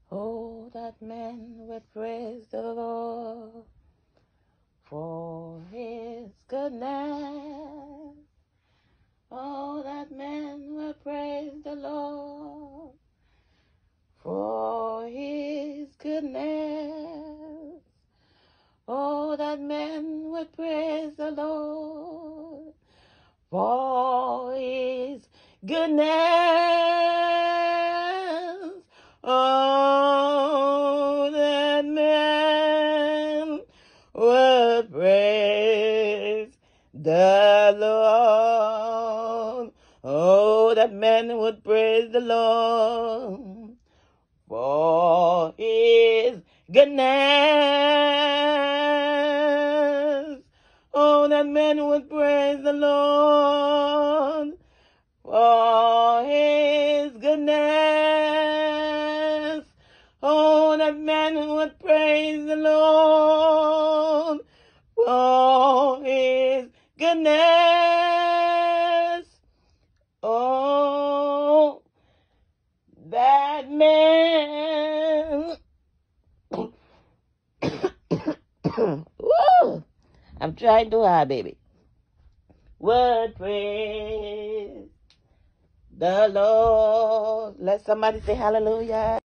Oh, that man would praise the Lord for his goodness. Oh, that man will praise the Lord for his goodness. Oh, that man will praise the Lord for his goodness. Oh, that man will praise the Lord. Oh, that man would praise the Lord for his goodness. Oh, that man would praise the Lord for his goodness. Oh, that man would praise the Lord for his goodness. Oh, that man. Woo! I'm trying too hard, baby. Would praise the Lord. Let somebody say hallelujah.